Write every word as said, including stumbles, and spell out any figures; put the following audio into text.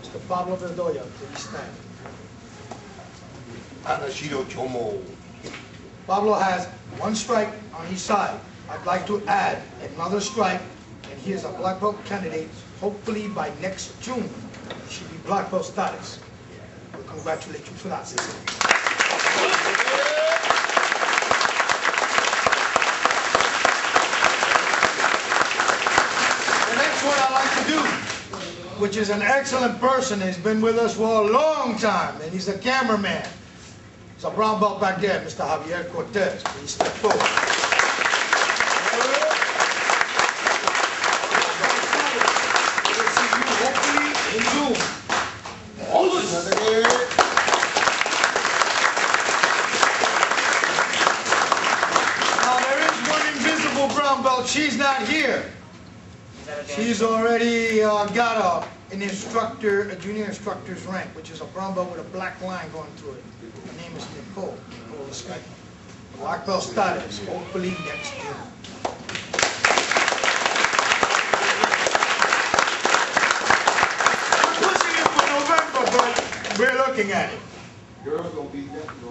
Mister Pablo, please stand. Anashido Chomo. Pablo has one strike on each side. I'd like to add another strike, and he is a black belt candidate. Hopefully by next June, he should be black belt status. We congratulate you for that. The next one I like to do, which is an excellent person, he's been with us for a long time, and he's a cameraman. There's a brown belt back there, Mister Javier. Please step forward. We'll see you hopefully in June. Now there is one invisible brown belt. She's not here. She's already uh, got a, an instructor, a junior instructor's rank, which is a brown belt with a black line going through it. Her name is Nicole. Nicole is like black belt status, hopefully next year. We're pushing it for November, but we're looking at it. Girls gonna be there.